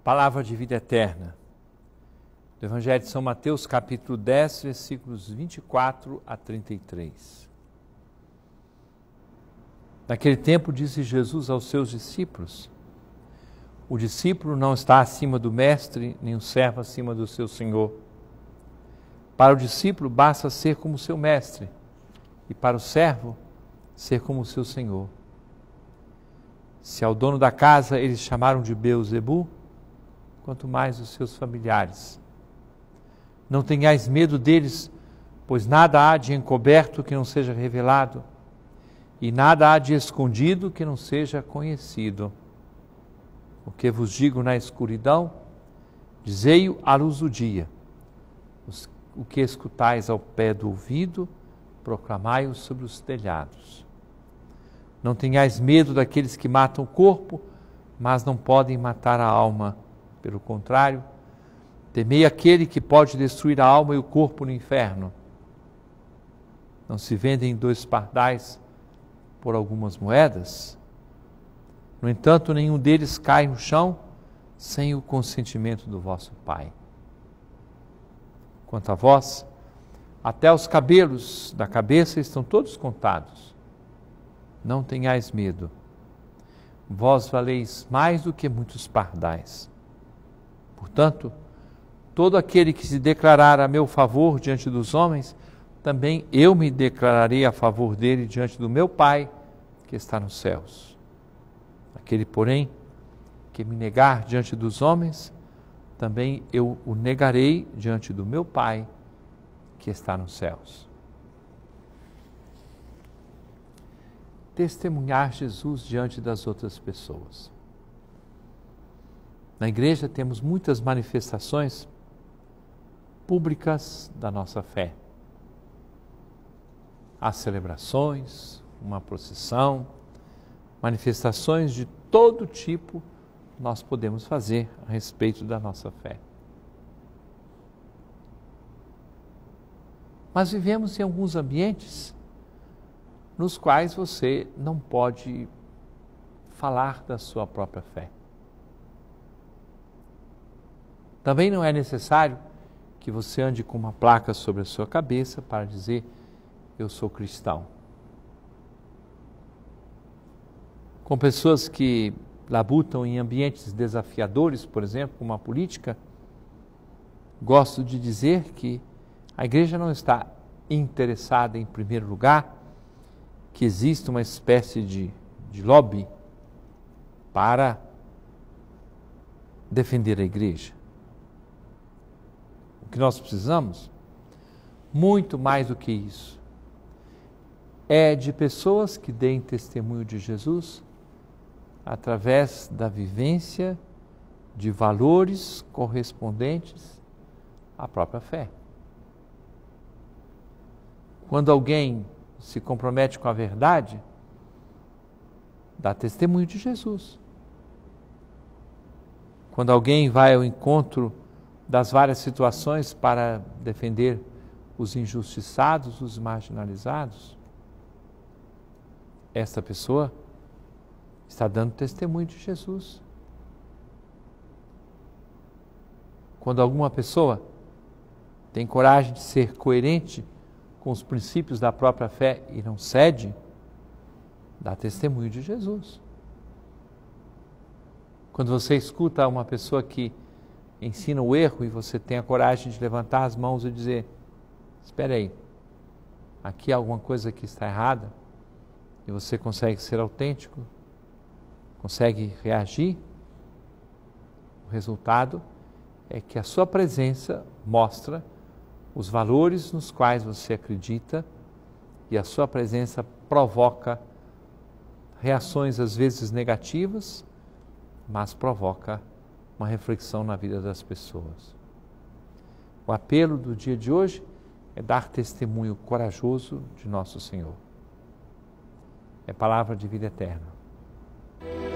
Palavra de vida eterna. Do Evangelho de São Mateus, capítulo 10, versículos 24 a 33. Naquele tempo disse Jesus aos seus discípulos: o discípulo não está acima do mestre, nem o servo acima do seu senhor. Para o discípulo basta ser como seu mestre, e para o servo ser como seu senhor. Se ao dono da casa eles chamaram de Beelzebu, quanto mais os seus familiares. Não tenhais medo deles, pois nada há de encoberto que não seja revelado, e nada há de escondido que não seja conhecido. O que vos digo na escuridão, dizei-o à luz do dia. O que escutais ao pé do ouvido, proclamai-o sobre os telhados. Não tenhais medo daqueles que matam o corpo, mas não podem matar a alma. Pelo contrário, temei aquele que pode destruir a alma e o corpo no inferno. Não se vendem 2 pardais por algumas moedas? No entanto, nenhum deles cai no chão sem o consentimento do vosso Pai. Quanto a vós, até os cabelos da cabeça estão todos contados. Não tenhais medo. Vós valeis mais do que muitos pardais. Portanto, todo aquele que se declarar a meu favor diante dos homens, também eu me declararei a favor dele diante do meu Pai, que está nos céus. Aquele, porém, que me negar diante dos homens, também eu o negarei diante do meu Pai, que está nos céus. Testemunhar Jesus diante das outras pessoas. Na igreja temos muitas manifestações públicas da nossa fé. Há celebrações, uma procissão, manifestações de todo tipo nós podemos fazer a respeito da nossa fé. Mas vivemos em alguns ambientes nos quais você não pode falar da sua própria fé. Também não é necessário que você ande com uma placa sobre a sua cabeça para dizer: eu sou cristão. Com pessoas que labutam em ambientes desafiadores, por exemplo, como a política, gosto de dizer que a igreja não está interessada, em primeiro lugar, que exista uma espécie de lobby para defender a igreja. O que nós precisamos, muito mais do que isso, é de pessoas que deem testemunho de Jesus através da vivência de valores correspondentes à própria fé. Quando alguém se compromete com a verdade, dá testemunho de Jesus. Quando alguém vai ao encontro das várias situações para defender os injustiçados, os marginalizados, esta pessoa está dando testemunho de Jesus. Quando alguma pessoa tem coragem de ser coerente com os princípios da própria fé e não cede, dá testemunho de Jesus. Quando você escuta uma pessoa que ensina o erro e você tem a coragem de levantar as mãos e dizer: espera aí, aqui há alguma coisa que está errada, e você consegue ser autêntico, consegue reagir, o resultado é que a sua presença mostra os valores nos quais você acredita, e a sua presença provoca reações às vezes negativas, mas provoca uma reflexão na vida das pessoas. O apelo do dia de hoje é dar testemunho corajoso de nosso Senhor. É palavra de vida eterna.